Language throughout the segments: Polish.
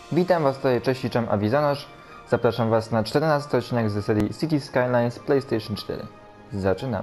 Witam Was tutaj, cześć, liczem Awizonosz. Zapraszam Was na 14 odcinek z serii City Skylines PlayStation 4. Zaczynamy.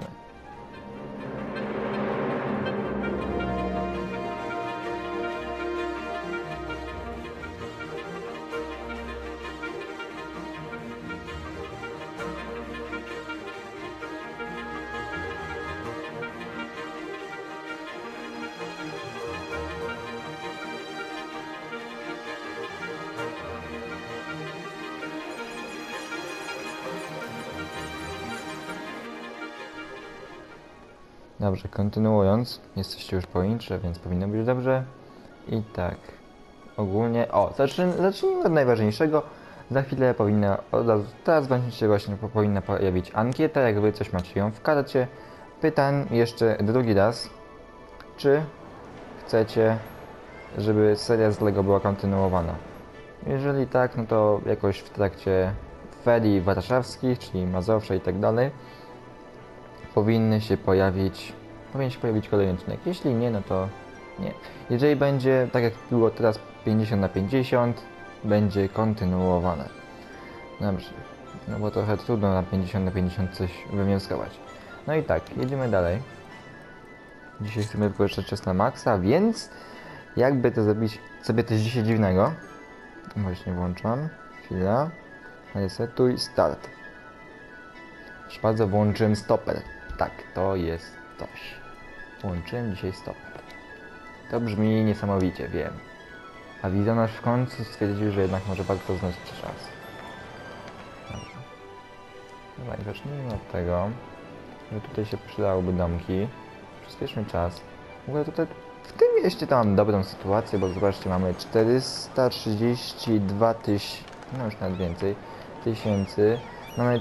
Dobrze, kontynuując, jesteście już po intrze, więc powinno być dobrze. I tak, ogólnie, zacznijmy od najważniejszego. Za chwilę powinna, teraz się właśnie powinna pojawić ankieta, jak wy coś macie ją w karcie. Pytam jeszcze drugi raz, czy chcecie, żeby seria z LEGO była kontynuowana. Jeżeli tak, no to jakoś w trakcie ferii warszawskich, czyli Mazowsze i tak dalej, powinien się pojawić kolejny odcinek. Jeśli nie, no to nie. Jeżeli będzie, tak jak było teraz 50/50, będzie kontynuowane. Dobrze. No bo trochę trudno na 50/50 coś wywnioskować. No i tak, jedziemy dalej. Dzisiaj chcemy wykorzystać czas na maksa, więc jakby to zrobić sobie coś dzisiaj dziwnego. Właśnie włączam. Chwila. Resetuj, start. Proszę bardzo, włączyłem stoper. Tak, to jest coś. Włączyłem dzisiaj stoper. To brzmi niesamowicie, wiem. A Awizonosz w końcu stwierdził, że jednak może bardzo znać czas. Dobrze. Dobra, zacznijmy od tego, że tutaj się przydałyby domki. Przyspieszmy czas. W ogóle tutaj w tym mieście to mam dobrą sytuację, bo zobaczcie, mamy 432 tysięcy, no już nawet więcej, tysięcy. Mamy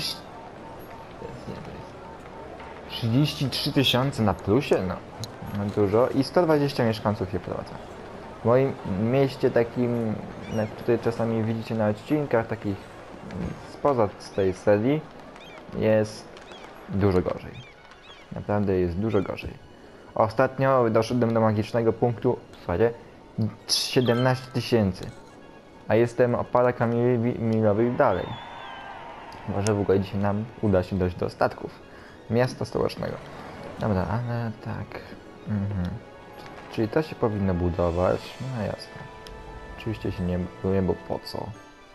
33 tysiące na plusie? No, dużo. I 120 mieszkańców się prowadza. W moim mieście takim, który czasami widzicie na odcinkach takich spoza z tej serii, jest dużo gorzej. Naprawdę jest dużo gorzej. Ostatnio doszedłem do magicznego punktu, słuchajcie, 17 tysięcy. A jestem o parę kamieni milowych dalej. Może w ogóle dzisiaj nam uda się dojść do statków miasta stołecznego. Dobra, ale tak. Czyli to się powinno budować. No jasne. Oczywiście się nie buduje, bo po co?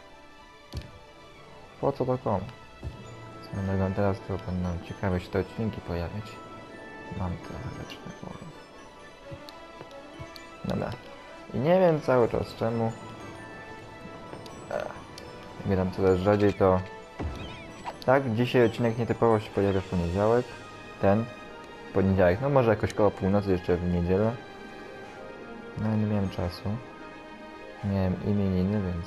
Po co to komu? Co będą teraz, to będą ciekawe się te odcinki pojawiać. Mam trochę rzeczy na głowie. Dobra. I nie wiem cały czas czemu. Jak tam coraz rzadziej, to tak, dzisiaj odcinek nietypowo się pojawia w poniedziałek. W poniedziałek, no może jakoś koło północy, jeszcze w niedzielę. No nie miałem czasu. Miałem imieniny, więc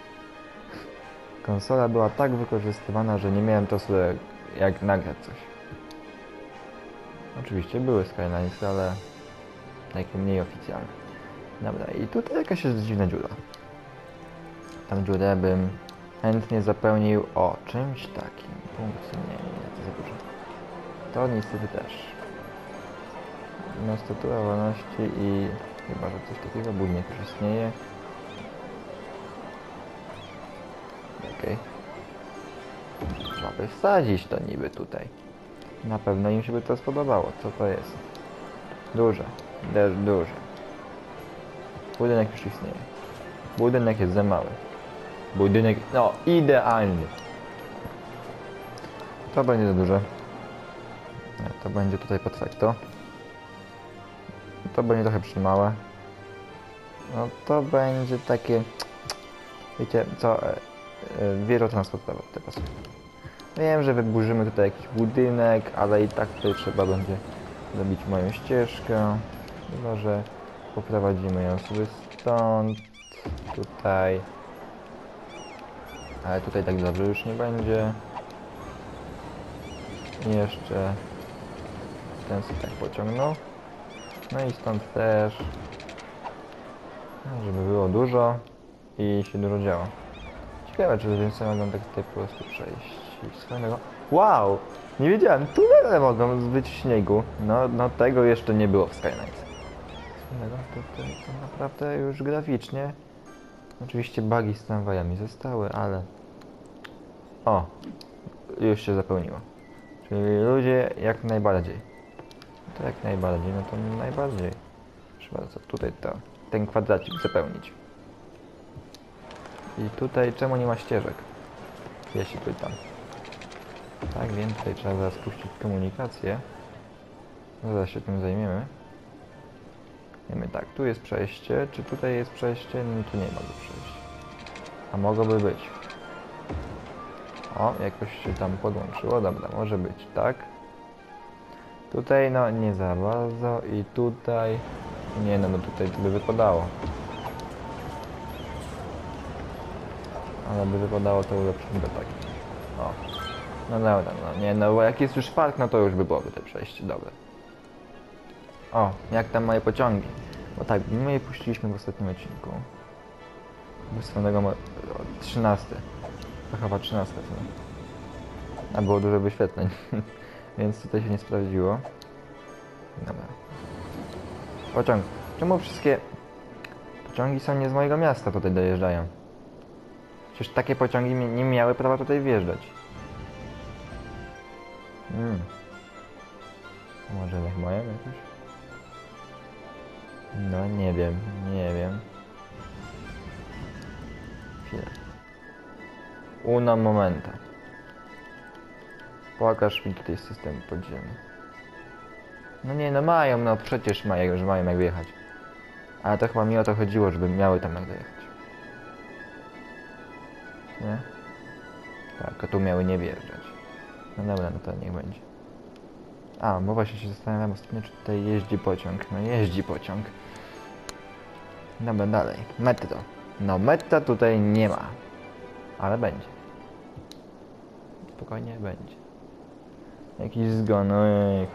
konsola była tak wykorzystywana, że nie miałem czasu jak nagrać coś. Oczywiście były Skylines, ale takie mniej oficjalne. Dobra, i tutaj jakaś jest dziwna dziura. Tam dziurę bym chętnie zapełnił czymś takim. Punkt, nie, to za dużo. To niestety też. No, statua wolności i chyba, że coś takiego, budynek już istnieje. Okej. Trzeba by wsadzić to niby tutaj. Na pewno im się by to spodobało. Co to jest? Duże. Też duże. Budynek już istnieje. Budynek jest za mały. Budynek, no idealnie. To będzie za duże. To będzie tutaj perfekto. To będzie trochę przymałe. No to będzie takie... Wiecie co? Wieża transportowa tego sobie. Wiem, że wyburzymy tutaj jakiś budynek, ale i tak tutaj trzeba będzie zrobić moją ścieżkę. Chyba że poprowadzimy ją sobie stąd. Tutaj. Ale tutaj tak dobrze już nie będzie. I jeszcze ten sobie tak pociągnął. No i stąd też. Żeby było dużo i się dużo działo. Ciekawe, czy ludzie mogą tak tutaj po prostu przejść. Wow! Nie wiedziałem, tunele mogą być w śniegu. No tego jeszcze nie było w Skylines. To naprawdę już graficznie Oczywiście bugi z tramwajami zostały, ale... O! Już się zapełniło. Czyli ludzie jak najbardziej. To jak najbardziej, no to najbardziej. Proszę bardzo, tutaj ten kwadracik zapełnić. I tutaj czemu nie ma ścieżek? Ja się pytam. Tak, wiem, tutaj trzeba zaraz puścić komunikację. Zaraz się tym zajmiemy. Wiemy tak, tu jest przejście. Czy tutaj jest przejście? No tu nie ma tu przejścia. A mogłoby być. O, jakoś się tam podłączyło. Dobra, może być, tak. Tutaj no nie za bardzo i tutaj... Nie no, bo tutaj by wypadało. Ale by wypadało to ulepszyć do tak. O. No dobra, no nie no, bo jak jest już park, no to już by byłoby to przejście, dobra. O, jak tam moje pociągi? Bo tak, my je puściliśmy w ostatnim odcinku. Wysłanego 13. To chyba 13, co? A było dużo wyświetleń, więc tutaj się nie sprawdziło. Dobra. Pociąg. Czemu wszystkie pociągi są nie z mojego miasta tutaj dojeżdżają? Przecież takie pociągi nie miały prawa tutaj wjeżdżać. Może jak moje jakieś? No nie wiem, nie wiem. Chwilę. Uno momenta. Pokaż mi tutaj system podziemny. No nie, no mają, no przecież mają, że mają jak wyjechać. Ale to chyba mi o to chodziło, żeby miały tam jak dojechać. Nie? Tak, a tu miały nie wjeżdżać. No dobra, no to niech będzie. A, bo właśnie się zastanawiam ostatnio, czy tutaj jeździ pociąg. No jeździ pociąg. Dobra, dalej. Metro. No metra tutaj nie ma. Ale będzie. Spokojnie będzie. Jakiś zgon, ojej.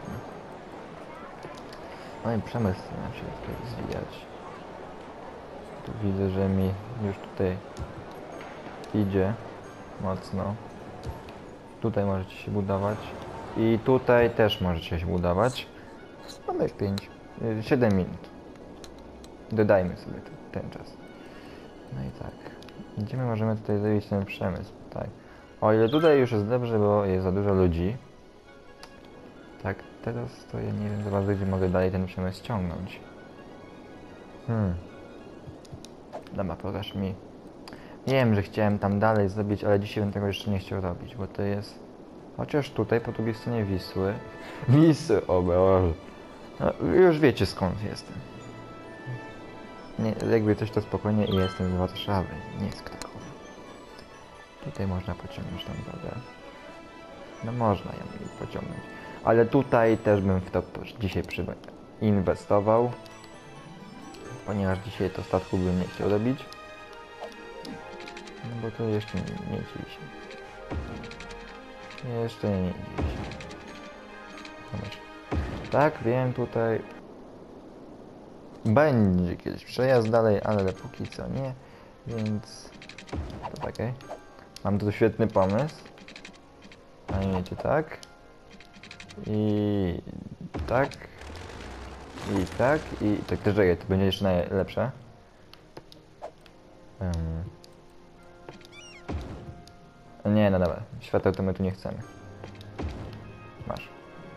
No i przemysł zaczyna się tutaj zwijać. Tu widzę, że mi już tutaj idzie mocno. Tutaj możecie się budować. I tutaj też możecie się budować. Mamy 7 minut. Dodajmy sobie ten czas. No i tak. Gdzie my możemy tutaj zrobić ten przemysł? Tak. O ile tutaj już jest dobrze, bo jest za dużo ludzi. Tak, teraz to ja nie wiem za bardzo, gdzie mogę dalej ten przemysł ściągnąć. Dobra, pokaż mi. Wiem, że chciałem tam dalej zrobić, ale dzisiaj bym tego jeszcze nie chciał robić, bo to jest... Chociaż tutaj, po drugiej stronie Wisły... Wisły, o Boże. No, już wiecie skąd jestem. Nie, jakby coś to spokojnie i jestem z Warszawy, nie z Krakowa. Tutaj można pociągnąć tam drogę. No można ją pociągnąć. Ale tutaj też bym w to dzisiaj inwestował. Ponieważ dzisiaj to statku bym nie chciał robić. No bo to jeszcze nie dziwi się. Jeszcze nie dziwi się. Zobacz. Tak, wiem, tutaj będzie kiedyś przejazd dalej, ale póki co nie. Więc to okej. Mam tu świetny pomysł. A wiecie, tak. I tak. I tak. I tak też to będzie jeszcze najlepsze. Nie, no dobra. Świateł to my tu nie chcemy. Masz.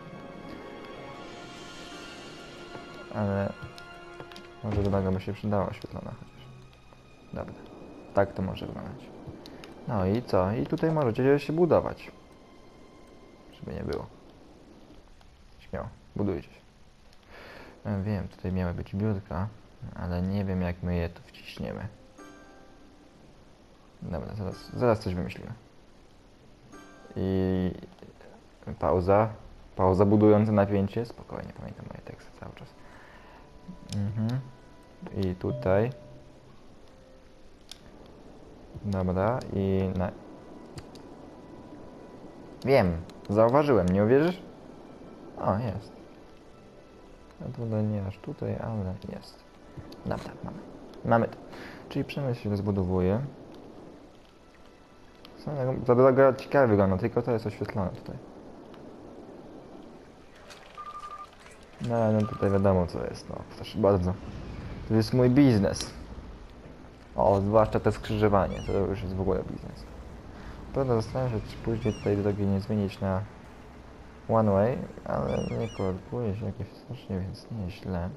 Ale może droga by się przydała oświetlona chociaż. Dobra. Tak to może wyglądać. No i co? I tutaj możecie się budować. Żeby nie było. Śmiało. Budujcie się. Wiem, tutaj miały być biurka, ale nie wiem jak my je tu wciśniemy. Dobra, zaraz coś wymyślimy. I pauza. Pauza budująca napięcie. Spokojnie, pamiętam moje teksty cały czas. I tutaj. Dobra, i na... Wiem, zauważyłem, nie uwierzysz? O, jest. A tutaj nie aż tutaj, ale jest. Dobra, mamy to. Czyli przemysł się rozbudowuje. Ta droga ciekawie wygląda, tylko to jest oświetlone tutaj. No tutaj wiadomo co jest, no proszę bardzo. To jest mój biznes. O, zwłaszcza te skrzyżowanie, to już jest w ogóle biznes. Prawda, zastanawiam się, czy później tutaj drogi nie zmienić na one way, ale nie korkuje się jakieś strasznie, więc nieźle.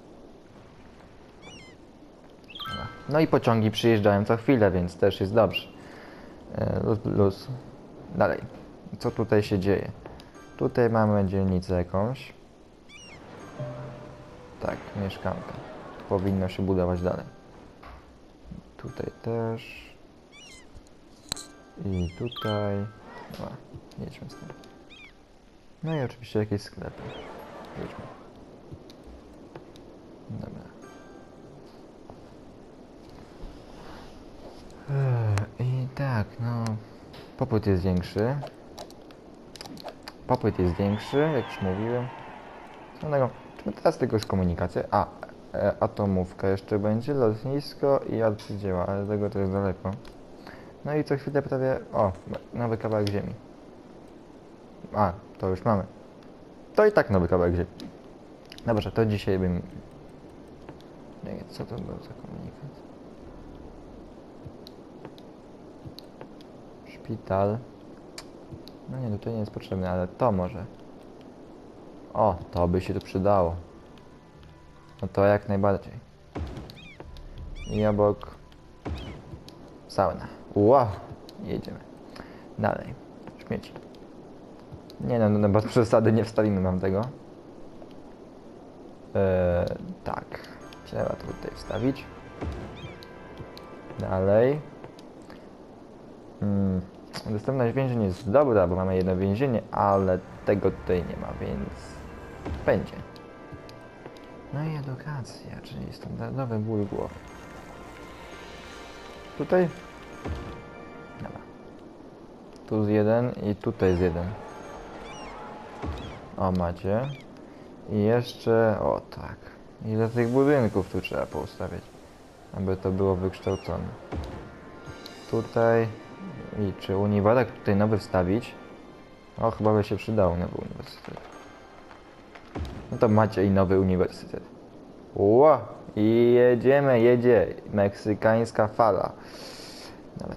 No i pociągi przyjeżdżają co chwilę, więc też jest dobrze. Luz. Dalej. Co tutaj się dzieje? Tutaj mamy dzielnicę jakąś. Tak, mieszkanka. Powinno się budować dalej. Tutaj też. I tutaj. O, jedźmy z tym. No i oczywiście jakieś sklepy. Jedźmy. Dobra. I tak, no. Popyt jest większy. Jak już mówiłem. Co innego. Czy teraz tylko już komunikację? Atomówka jeszcze będzie, lotnisko i arcydzieła, ale tego to jest daleko. No i co chwilę prawie... O, nowy kawałek ziemi. To już mamy. To i tak nowy kawałek ziemi. Dobrze, to dzisiaj bym... Nie, co to był za komunikat? Szpital. No nie, tutaj nie jest potrzebne, ale to może. O, to by się tu przydało. No to jak najbardziej. I obok... sauna. Wow! Jedziemy. Dalej. Śmieci. Nie no, bez przesady nie wstawimy nam tego. Tak. Trzeba to tutaj wstawić. Dalej. Dostępność więzień jest dobra, bo mamy jedno więzienie, ale tego tutaj nie ma, więc będzie. No i edukacja, czyli standardowy ból głowy. Tutaj? Dobra. Tu jest jeden i tutaj jest jeden. O, macie. I jeszcze... O, tak. Ile tych budynków tu trzeba poustawiać, aby to było wykształcone. Tutaj... I czy uniwersytet tutaj nowy wstawić? O, chyba by się przydał nowy uniwersytet. No to macie i nowy uniwersytet. Ło! I jedzie. Meksykańska fala. Dobra.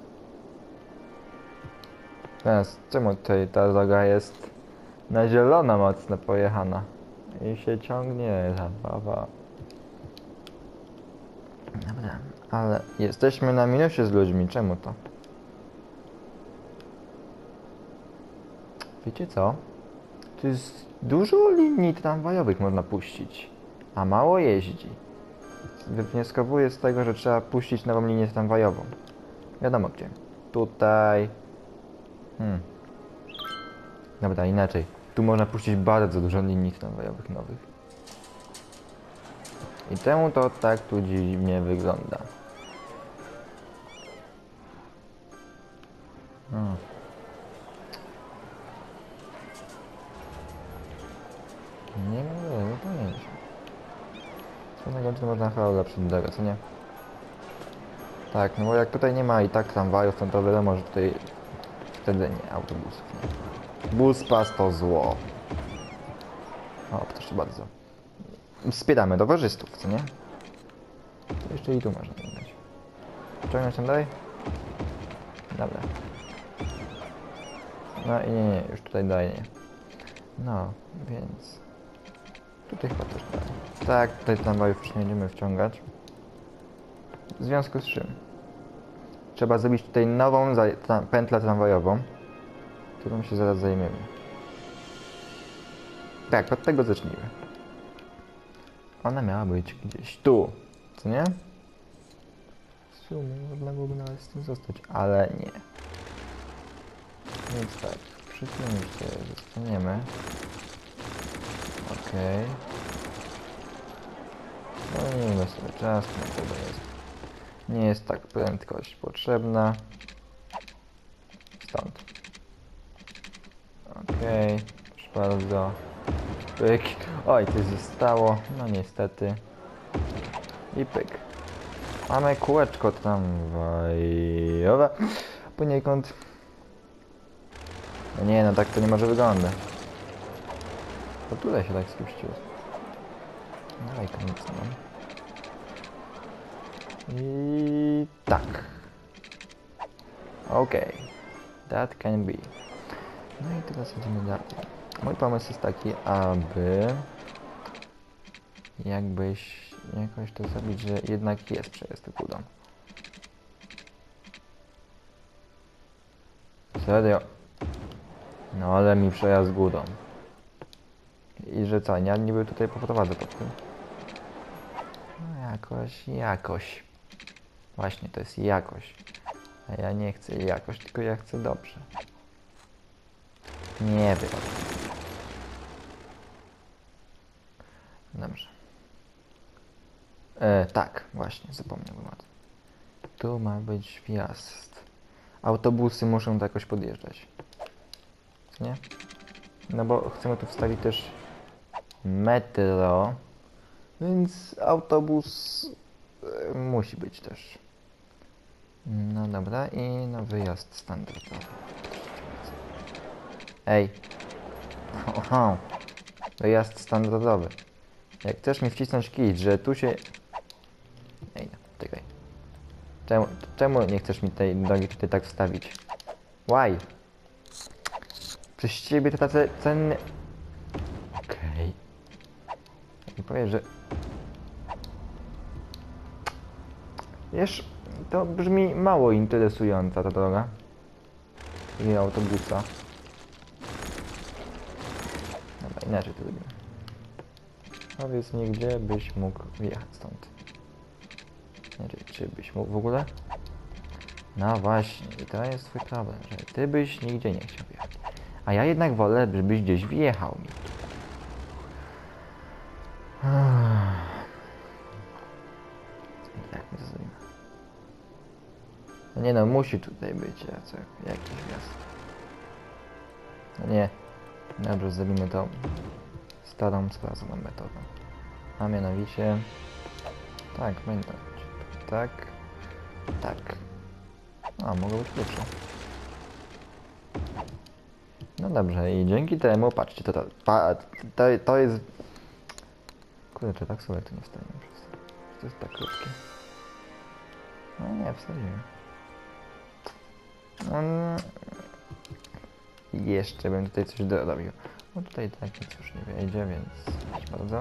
Teraz, czemu tutaj ta droga jest na zielono mocno pojechana? I się ciągnie zabawa. Dobra, ale jesteśmy na minusie z ludźmi. Czemu to? Wiecie co? Tu jest dużo linii tramwajowych można puścić, a mało jeździ. Wnioskuję z tego, że trzeba puścić nową linię tramwajową. Wiadomo gdzie. Tutaj. Dobra, inaczej. Tu można puścić bardzo dużo linii tramwajowych nowych. I temu to tak tu dziwnie wygląda. Nie mam pojęcia. Co czy można chyba ulepszyć drogę, co nie? Tak, no bo jak tutaj nie ma i tak tramwajów, to wiadomo, że tutaj wtedy nie, autobusów nie. Bus pas to zło. O, proszę bardzo. Wspieramy towarzystów, co nie? To jeszcze i tu można dać. Ciągnąć tam dalej? Dobra. No i nie, już tutaj dalej nie. No, więc... Tutaj chyba też dalej. Tak, tutaj tramwajów już nie będziemy wciągać. W związku z czym trzeba zrobić tutaj nową pętlę tramwajową, którą się zaraz zajmiemy. Tak, od tego zacznijmy. Ona miała być gdzieś tu, co nie? W sumie można byłoby nawet z tym zostać, ale nie. Więc tak, przy tym się zostaniemy. Okej. No nie wiem sobie czas, no chyba jest. Nie jest tak prędkość potrzebna. Stąd. Okej, proszę bardzo. Pyk. Oj, coś zostało. No niestety. I pyk. Mamy kółeczko tramwajowe. Poniekąd. No nie, no tak to nie może wyglądać. To tutaj się tak spuściło. Dawaj, koniec, no. I Tak. Okej. That can be. No i teraz idziemy dalej. Mój pomysł jest taki, aby jakbyś jakoś to zrobić, że jednak jest przejazd gódą. Serio? No ale mi przejazd gódą. I że co, ja niby tutaj poprowadzę to w tym. No jakoś. Właśnie, to jest jakoś. A ja nie chcę jakoś, tylko ja chcę dobrze. Nie wiem. Dobrze. Tak, właśnie, zapomniałem o tym. Tu ma być wjazd. Autobusy muszą to jakoś podjeżdżać. Co nie? No bo chcemy tu wstawić też metro, więc autobus musi być też. No dobra, i no wyjazd standardowy. Ej! Oho. Wyjazd standardowy. Jak chcesz mi wcisnąć kij, że tu się... Ej, no, czekaj. Czemu nie chcesz mi tej drogi tutaj tak wstawić? Why? Przez ciebie to tacy cenne... Okej. I powiem, że... Wiesz, to brzmi mało interesująca ta droga. I autobusa. Dobra, inaczej to zrobimy. Powiedz mi, gdzie byś mógł wyjechać stąd. Znaczy, czy byś mógł w ogóle? No właśnie, i to jest twój problem, że ty byś nigdzie nie chciał wjechać. A ja jednak wolę, żebyś gdzieś wjechał mi. Jak my to zrobimy? No nie no, musi tutaj być jakiś wjazd. No nie. Dobrze, zrobimy to starą, sprawdzoną metodą. A mianowicie... Tak, będę. Tak. Tak. A, mogło być lepsze. No dobrze, i dzięki temu, patrzcie, to jest... Kurde, tak sobie to nie wstaje przez to. To jest tak krótkie. No nie, wstawiłem. Jeszcze bym tutaj coś dorobił. No tutaj tak nic już nie wejdzie, więc proszę bardzo.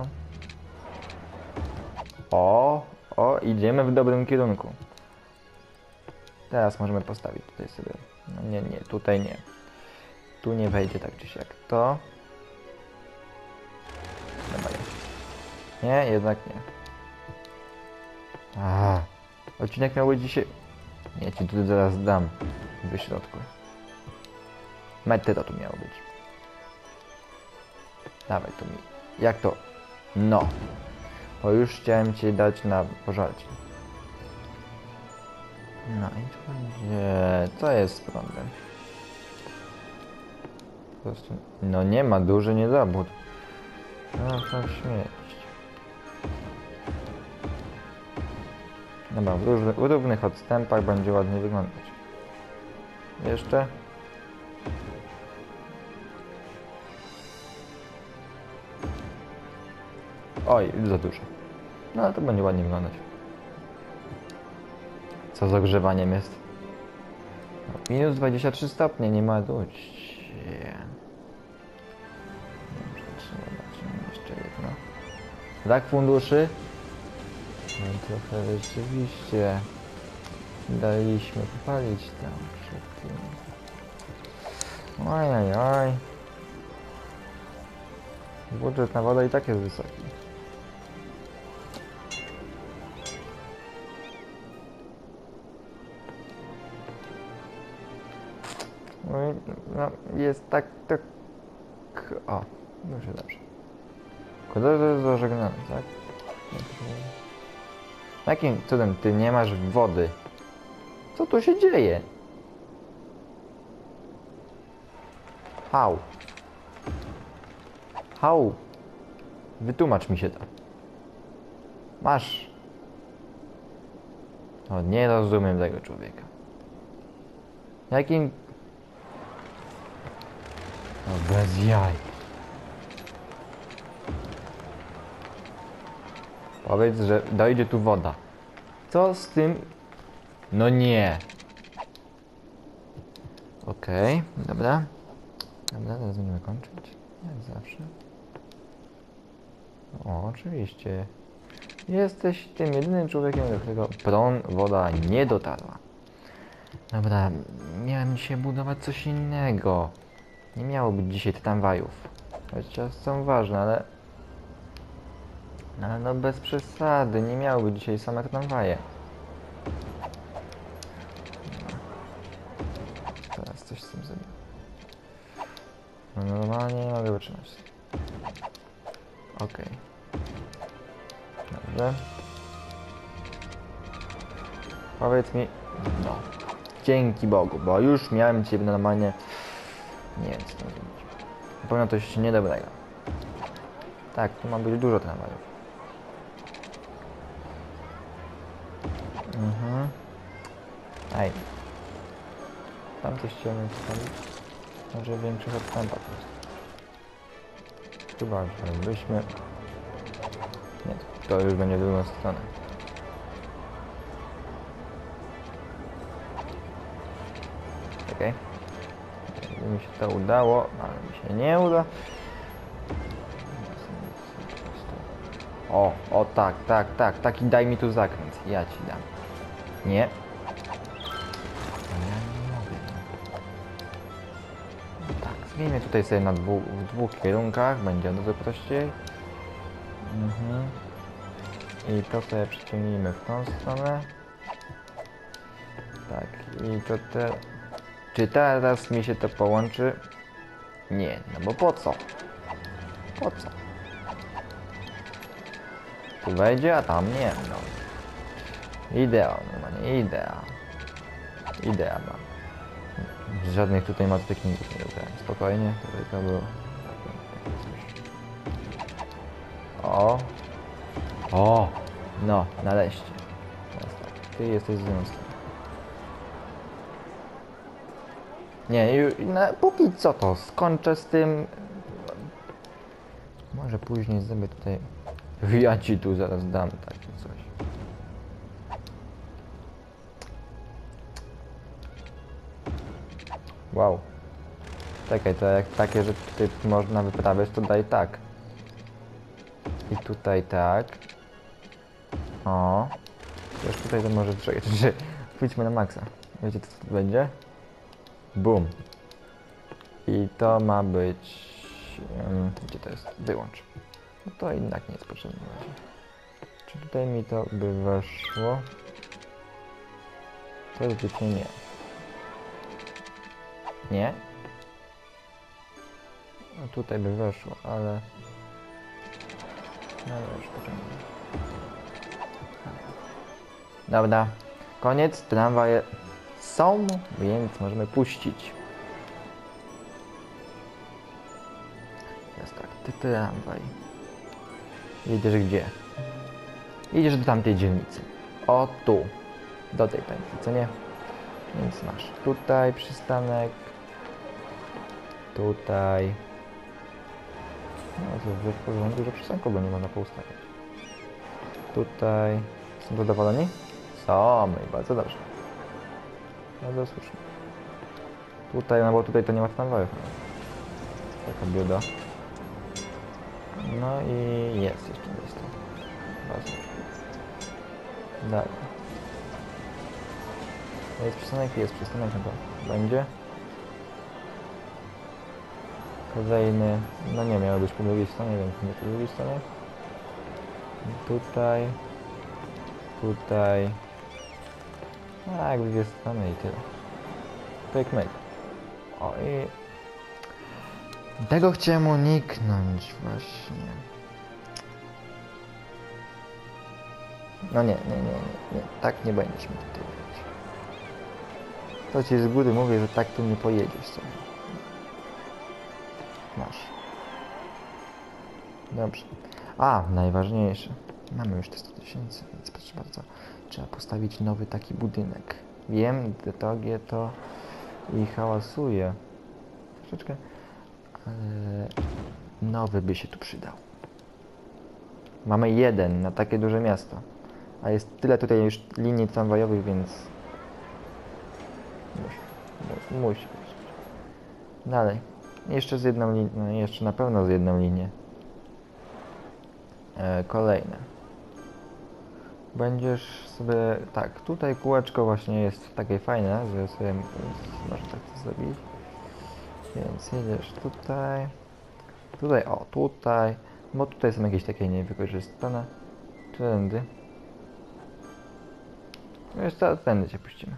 O, idziemy w dobrym kierunku. Teraz możemy postawić tutaj sobie. No nie, tutaj nie. Tu nie wejdzie tak czy siak. To. Dobra, nie, jednak nie. Odcinek miał być dzisiaj... Nie, ci tu zaraz dam. W środku. Metro tu miało być. Dawaj tu mi. Jak to? No. Bo już chciałem ci dać na pożarcie. No i tu będzie... Co jest z prądem? Po prostu... No nie ma, duży niedobór. No to śmierć. Dobra, w równych odstępach będzie ładnie wyglądać. Jeszcze? Oj, za dużo. No ale to będzie ładnie wyglądać. Co z ogrzewaniem jest? No, minus 23 stopnie, nie ma dość. Dobrze, trzeba dać jeszcze jedno. Brak funduszy? No trochę rzeczywiście daliśmy popalić tam przed tym. Oj. Budżet na wodę i tak jest wysoki. No, jest tak... O, już jest dobrze. Kodorze jest zażegnany, tak? Jakim cudem ty nie masz wody? Co tu się dzieje? How? Wytłumacz mi się to. Masz. O, nie rozumiem tego człowieka. Jakim... No bez jaj. Powiedz, że dojdzie tu woda. Co z tym No nie. Okej, dobra. Dobra, teraz będziemy kończyć. Jak zawsze. O, oczywiście. Jesteś tym jedynym człowiekiem, do którego woda nie dotarła. Dobra, miałem dzisiaj budować coś innego. Nie miało być dzisiaj tramwajów. Chociaż są ważne, ale... Ale no bez przesady, nie miało być dzisiaj same tramwaje. Teraz coś z tym zrobię. No normalnie nie mogę wytrzymać. Okej. Dobrze. Powiedz mi... No. Dzięki Bogu, bo już miałem ciebie normalnie... Nie wiem co tam zrobić. Na pewno coś niedobrego. Tak, tu ma być dużo tramwajów. Ej. Tam coś chciałem wstawić. Może większych odstępach po prostu. Chyba, żebyśmy... Nie, to już będzie w drugą stronę. Okej. Gdyby mi się to udało, ale mi się nie uda. O tak, taki daj mi tu zakręt. Ja ci dam. Nie. Ja nie mogę. Tak, zmienimy tutaj sobie na w dwóch kierunkach, będzie dużo prościej. I to sobie przyciągnijmy w tą stronę. Tak, i to te... Czy teraz mi się to połączy? Nie, no bo po co? Po co? Tu wejdzie, a tam nie, no. Idea, normalnie, idea. Idea ma. Żadnych tutaj techników nie ubrałem. Spokojnie, to tylko było... O! O! No, nareszcie. Teraz tak, ty jesteś z drugą stroną. Nie, już, póki co to skończę z tym. Może później zrobię tutaj... Ja ci tu zaraz dam takie coś. Wow. Czekaj, to jak takie, że ty można wyprawiać, to daj tak. I tutaj tak. O. Już tutaj to może czekać, że pójdźmy na maksa. Wiecie co to będzie? Boom. I to ma być... gdzie to jest? Wyłącz. No to jednak nie jest potrzebne. Czy tutaj mi to by weszło? To zwykle nie. Nie? No tutaj by weszło, ale... No już poczekaj. Dobra. Koniec. Tramwaje są, więc możemy puścić. Jest tak. Ty tramwaj. Jedziesz gdzie? Jedziesz do tamtej dzielnicy. O tu. Do tej pętli, co nie? Więc masz tutaj przystanek. Tutaj. No to w porządku, dużo przystanku, bo nie można poustawiać. Tutaj. Są zadowoleni? Są, no i bardzo dobrze. Bardzo słusznie. Tutaj, no bo tutaj to nie ma tramwajów. Taka bieда. No i jest jeszcze miejsce. Bardzo. Dalej. Jest przystanek, no to będzie. Kolejny, no nie miało być po drugiej stronie, więc nie po drugiej stronie. Tutaj. Tutaj. Tak, w dwie strony i tyle. Pyk, myk. O i... Tego chciałem uniknąć właśnie. No nie. Tak nie będziesz mi tutaj jechać. To ci z góry mówię, że tak tu nie pojedziesz sobie. Masz. Dobrze. A, najważniejsze. Mamy już te 100 000, więc proszę bardzo. Trzeba postawić nowy taki budynek. Wiem, drogie to i hałasuje. Troszeczkę. Ale nowy by się tu przydał. Mamy jeden na takie duże miasto. A jest tyle tutaj już linii tramwajowych, więc Musi być. Dalej. Jeszcze z jedną linią, no jeszcze na pewno z jedną linię. Kolejne. Będziesz sobie, tak, tutaj kółeczko właśnie jest takie fajne, że sobie można tak to zrobić. Więc jedziesz tutaj. Tutaj, o, tutaj. Bo tutaj są jakieś takie niewykorzystane. Trendy. No jeszcze tędy cię puścimy.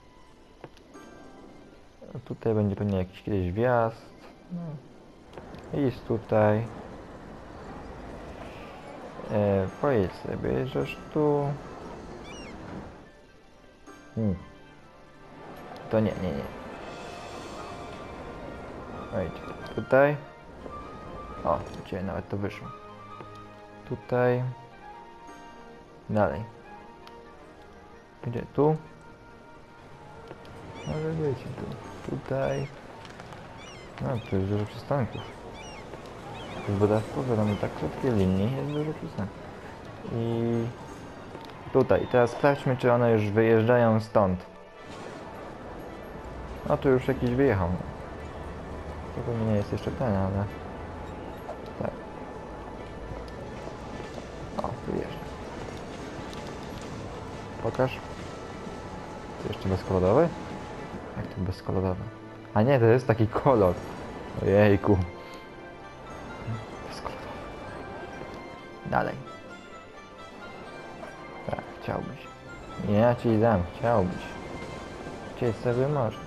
Tutaj będzie pewnie jakiś kiedyś wjazd. No. Idź tutaj. Pojedź sobie, bierzesz tu. To nie. Ojdź tutaj. O, u Ciebie nawet to wyszło. Tutaj. Dalej. Gdzie? Tu? Może być tu. Tutaj. No, tu jest dużo przystanków. W Wodarstwie mamy tak krótkie linie, jest dużo przystanków. I tutaj. Teraz sprawdźmy, czy one już wyjeżdżają stąd. No tu już jakiś wyjechał. To pewnie nie jest jeszcze ten, ale... Tak. O, tu jeżdża. Pokaż. To jeszcze bezkolorowy? Jak to bezkolorowy? A nie, to jest taki kolor. Ojejku. Bezkolorowy. Dalej. Tak, chciałbyś. Ja ci dam, chciałbyś. Chcieć sobie możesz.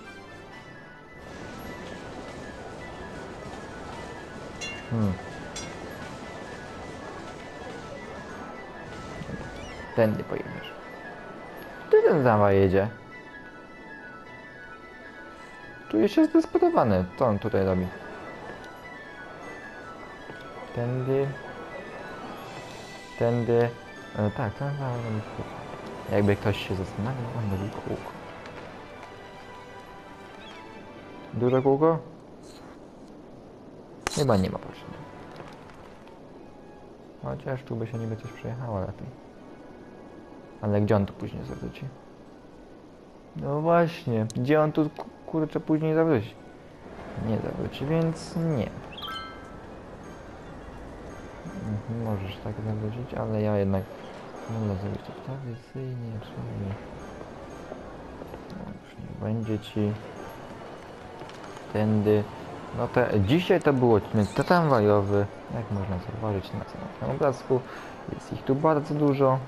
Tędy pojedziesz. Ty ten zawa jedzie. Tu jest zdesperowany. Co on tutaj robi? Tędy. Tędy. Tak, ten zawa robi kółko. Jakby ktoś się zastanawiał, on robi kółko. Duże kółko? Chyba nie ma potrzeby. Chociaż tu by się niby coś przejechało lepiej. Ale gdzie on tu później zawróci? No właśnie, gdzie on tu kurczę później zawróci? Nie zawróci, więc nie. Możesz tak zawrócić, ale ja jednak wolę zrobić to tradycyjnie, czyli... No już nie będzie ci... Tędy... No dzisiaj to był odcinek tramwajowy, jak można zauważyć na samym obrazku. Jest ich tu bardzo dużo.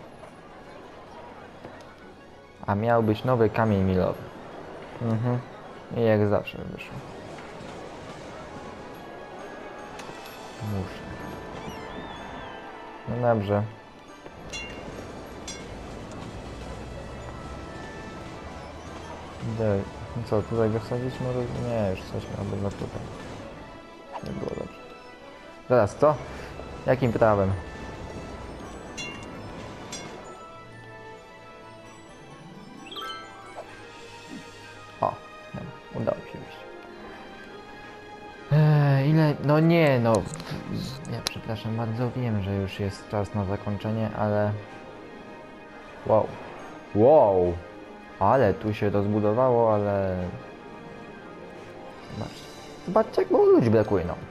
A miał być nowy kamień milowy. I jak zawsze wyszło. Muszę. No dobrze. Co, tutaj go wsadzić? Może... Nie, już coś miało być tutaj. Nie było dobrze. Zaraz, co? Jakim prawem? O, dobra, udało się wyjść. Ile? No nie, no. Ja przepraszam bardzo, wiem, że już jest czas na zakończenie, ale... Wow. Wow! Ale tu się rozbudowało, ale... Zobaczcie, jak mało ludzi brakuje, no.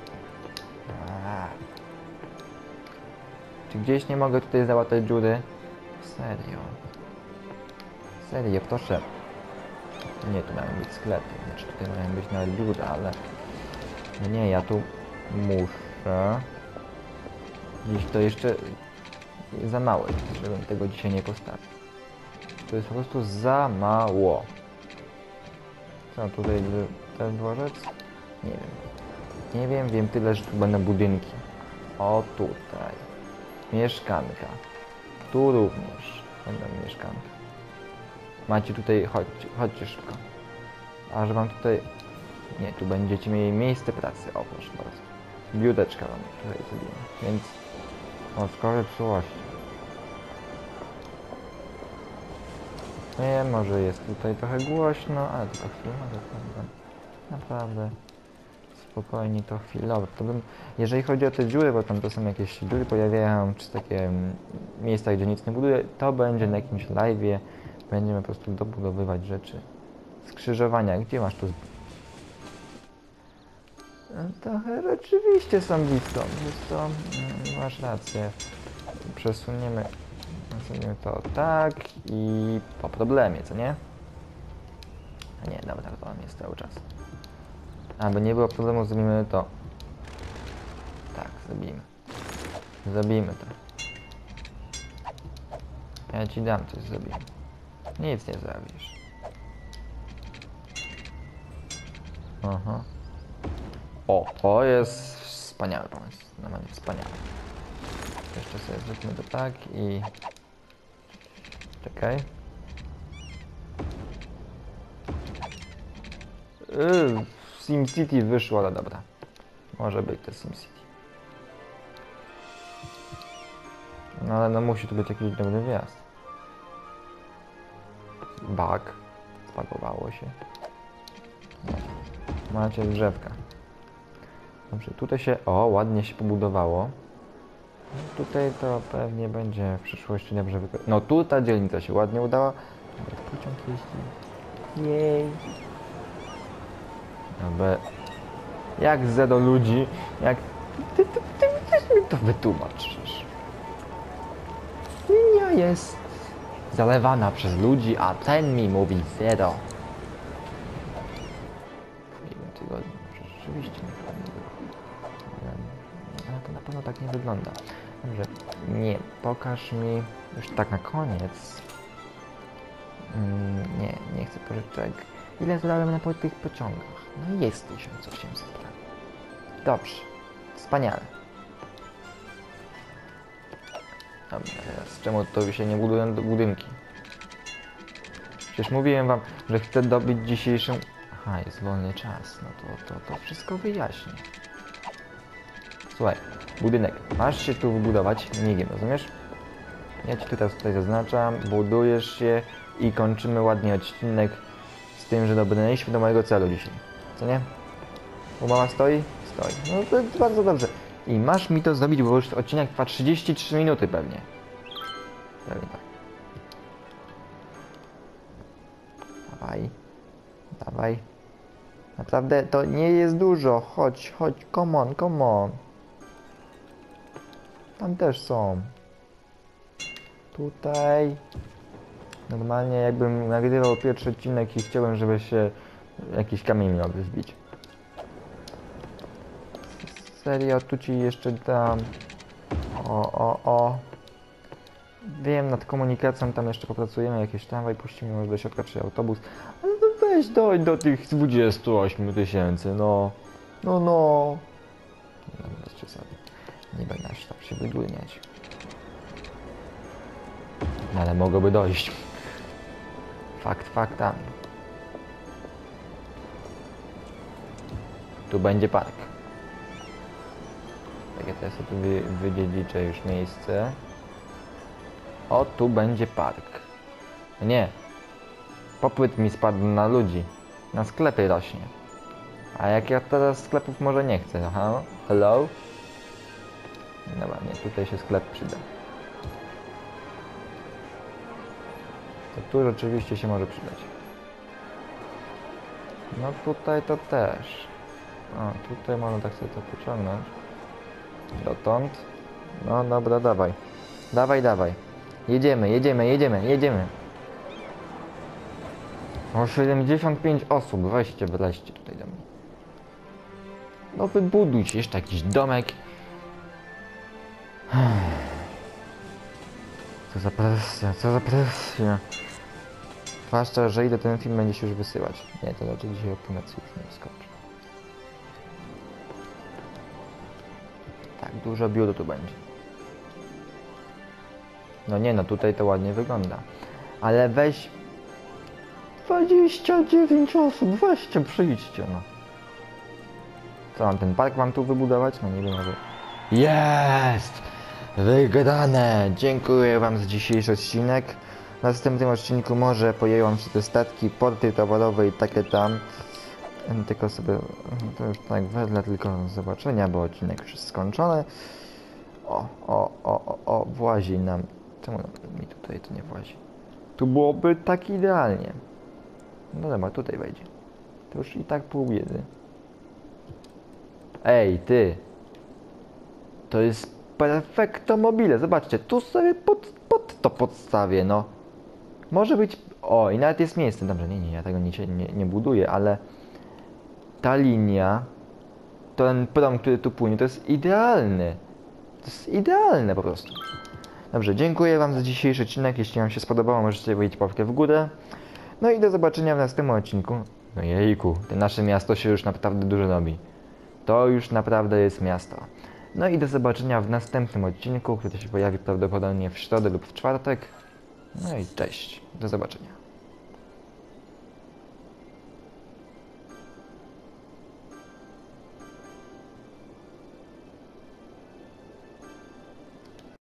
Czy gdzieś nie mogę tutaj załatać dziury? Serio? Serio, proszę. Nie, tu mają być sklepy, znaczy tutaj mają być nawet dziury, ale... Nie, ja tu muszę... Gdzieś to jeszcze... za mało, żebym tego dzisiaj nie postawił. To jest po prostu za mało. Co tutaj ten dworzec? Nie wiem. Nie wiem, wiem tyle, że tu będą budynki. O tutaj. Mieszkanka. Tu również będą mieszkanka. Macie tutaj, chodźcie szybko. A że mam tutaj... Nie, tu będziecie mieli miejsce pracy. O, proszę bardzo. Biblioteczka wam tutaj zrobimy. Więc... O, skoro przyłości. Nie, może jest tutaj trochę głośno, ale tylko chwilę, naprawdę spokojnie to chwilowo. To bym, jeżeli chodzi o te dziury, bo tam to są jakieś dziury pojawiają, czy takie miejsca, gdzie nic nie buduje, to będzie na jakimś live'ie, będziemy po prostu dobudowywać rzeczy Skrzyżowania, gdzie masz tu? No to rzeczywiście są blisko. Wiesz co? Masz rację. Przesuniemy to tak i po problemie, co nie? A nie, dobra, to on jest cały czas. Aby nie było problemu, zrobimy to. Tak, zrobimy. Zrobimy to. Ja ci dam coś, zrobimy. Nic nie zrobisz. Aha. O, to jest wspaniały pomysł. Normalnie wspaniały. Jeszcze sobie zróbmy to tak i... Czekaj. SimCity wyszło, ale dobra. Może być to SimCity. No ale no musi tu być jakiś dobry wjazd. Bug. Spagowało się. Macie drzewka. Dobrze, tutaj się... O, ładnie się pobudowało. No, tutaj to pewnie będzie w przyszłości dobrze wykorzystane. No tu ta dzielnica się ładnie udała. Nawet pociąg jeździ. Jej. Dobra. Jak do ludzi, jak... Ty mi to wytłumaczysz. Linia jest zalewana przez ludzi, a ten mi mówi zero. W jednym tygodniu. Rzeczywiście nie ale to na pewno tak nie wygląda. Dobrze, nie, pokaż mi już tak na koniec. Nie chcę pożyczek. Ile zlałem na tych pociągach? No jest 1800 prawie. Dobrze, wspaniale. Dobra, teraz czemu to się nie budują budynki? Przecież mówiłem wam, że chcę dobyć dzisiejszą... Aha, jest wolny czas, no to wszystko wyjaśni. Słuchaj, budynek. Masz się tu wybudować migiem, rozumiesz? Ja ci teraz tutaj zaznaczam, budujesz się i kończymy ładnie odcinek z tym, że dobrnęliśmy do mojego celu dzisiaj. Co nie? Umowa stoi? Stoi. No to jest bardzo dobrze. I masz mi to zrobić, bo już odcinek trwa 33 minuty pewnie. Pewnie tak. Dawaj. Dawaj. Naprawdę to nie jest dużo. Chodź, come on. Tam też są. Tutaj. Normalnie jakbym nagrywał pierwszy odcinek i chciałem, żeby się jakiś kamień miał wzbić. Serio, tu ci jeszcze dam. O. Wiem, nad komunikacją tam jeszcze popracujemy, jakieś tramwaj puścimy może do środka, czy autobus. Ale to weź dojść do tych 28 000, no. Nie bez przesady. Nie będę aż tak się wydulniać. No, ale mogłoby dojść. Faktami. Tu będzie park. Tak, ja teraz tu wydziedziczę już miejsce. O, tu będzie park. Nie. Popyt mi spadł na ludzi. Na sklepy rośnie. A jak ja teraz sklepów może nie chcę. Aha. Hello? Dobra, nie, tutaj się sklep przyda. To tu rzeczywiście się może przydać. No tutaj to też. O, tutaj można tak sobie to pociągnąć. Dotąd. No dobra, dawaj. Dawaj. Jedziemy. O 75 osób, weźcie, wleźcie tutaj do mnie. No wybudujcie jeszcze jakiś domek. Co za presja. Zwłaszcza, że ile ten film będzie się już wysyłać. Nie, to raczej dzisiaj o północy już nie wyskoczy. Tak, dużo biuro tu będzie. No nie, no tutaj to ładnie wygląda. Ale weź... 29 osób, weźcie, przyjdźcie, no. Co mam, ten park mam tu wybudować? No nie wiem, może... Jest! Wygrane! Dziękuję wam za dzisiejszy odcinek. W następnym odcinku może pojawią się te statki, porty towarowe i takie tam. Tylko sobie... To już tak wedle tylko zobaczenia, bo odcinek już jest skończony. Włazi nam... Czemu mi tutaj to nie włazi? Tu byłoby tak idealnie. No dobra, tutaj wejdzie. To już i tak pół biedy. Ej, ty! To jest perfecto mobile. Zobaczcie, tu sobie pod to podstawię, no. Może być... O, i nawet jest miejsce. Dobrze, nie, ja tego nie buduję, ale... Ta linia... Ten prom, który tu płynie, to jest idealny. To jest idealne po prostu. Dobrze, dziękuję wam za dzisiejszy odcinek. Jeśli wam się spodobało, możecie wejść łapkę w górę. No i do zobaczenia w następnym odcinku. No jejku, to nasze miasto się już naprawdę dużo robi. To już naprawdę jest miasto. No i do zobaczenia w następnym odcinku, który się pojawi prawdopodobnie w środę lub w czwartek. No i cześć, do zobaczenia.